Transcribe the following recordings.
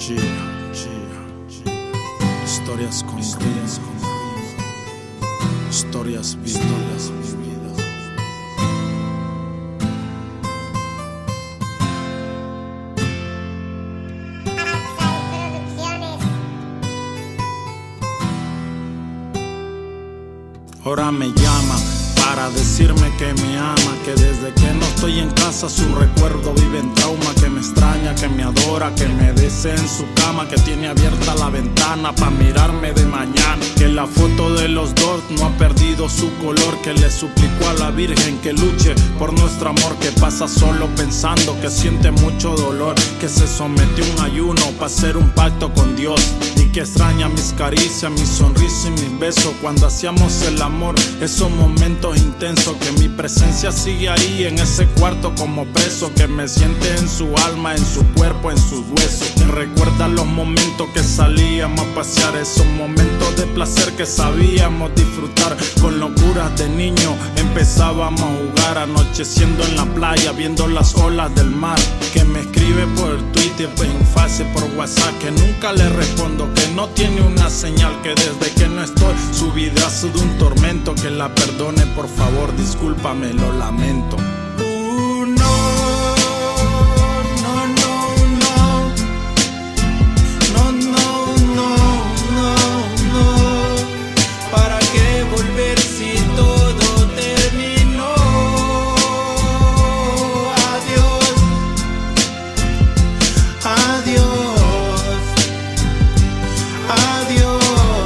Historias con historias vividas. Ahora me llama para decirme que me ama, que desde que no estoy en casa su recuerdo vive en trauma, que me extraña, que me adora, que me desea en su cama, que tiene abierta la ventana para mirarme de mañana, que la foto de los dos no ha perdido su color, que le suplicó a la Virgen que luche por nuestro amor, que pasa solo pensando, que siente mucho dolor, que se sometió a un ayuno para hacer un pacto con Dios, y que extraña mis caricias, mis sonrisas y mis besos cuando hacíamos el amor, esos momentos intensos, que mi presencia sigue ahí en ese cuarto como preso, que me siente en su alma, en su cuerpo, en sus huesos, que recuerda los momentos que salíamos a pasear, esos momentos de placer que sabíamos disfrutar, con locuras de niño empezábamos a jugar, anocheciendo en la playa viendo las olas del mar, que me escribe por Twitter, en fase, por WhatsApp, que nunca le respondo, que no tiene una señal, que desde que no estoy su vida ha sido un tormento, que la perdone por favor, discúlpame, lo lamento. ¿Para qué volver si todo terminó? Adiós, adiós, adiós.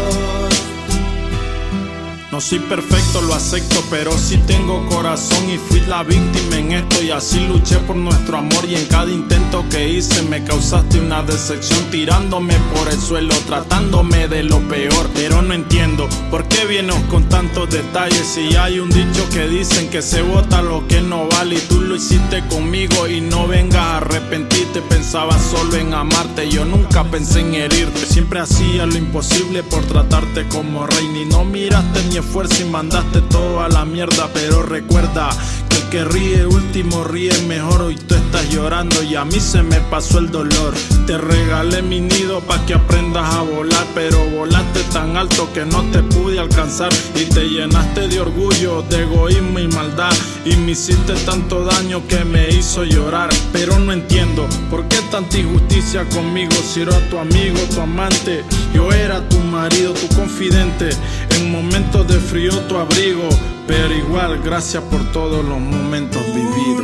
No soy perfecto, lo acepto, pero sí tengo corazón y fui la víctima en esto, y así luché por nuestro amor, y en cada intento que hice me causaste una decepción, tirándome por el suelo, tratándome de lo peor. Pero no entiendo por qué vienes con tantos detalles, si hay un dicho que dicen que se bota lo que no vale, y tú lo hiciste conmigo y no vengas a arrepentirte. Pensaba solo en amarte, yo nunca pensé en herirte, siempre hacía lo imposible por tratarte como reina, y no miraste mi esfuerzo y mandaste todo a la mierda. Pero recuerda que el que ríe último ríe mejor, hoy tú estás llorando y a mí se me pasó el dolor. Te regalé mi nido pa' que aprendas a volar, pero volaste tan alto que no te pude alcanzar, y te llenaste de orgullo, de egoísmo y maldad, y me hiciste tanto daño que me hizo llorar. Pero no entiendo por qué tanta injusticia conmigo, si era tu amigo, tu amante, yo era tu marido, tu confidente, en momentos de frío tu abrigo, pero igual gracias por todos los momentos vividos.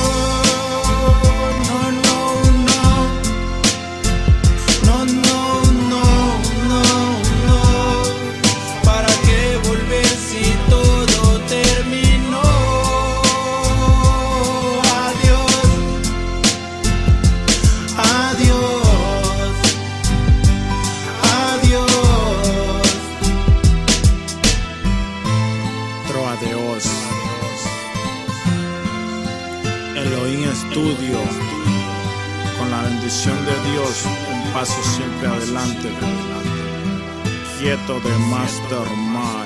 ¿Para qué volver si todo terminó? Adiós, adiós, adiós. Troa de Oz, Elohim Studio, con la bendición de Dios, un paso siempre adelante, quieto de Mastermind.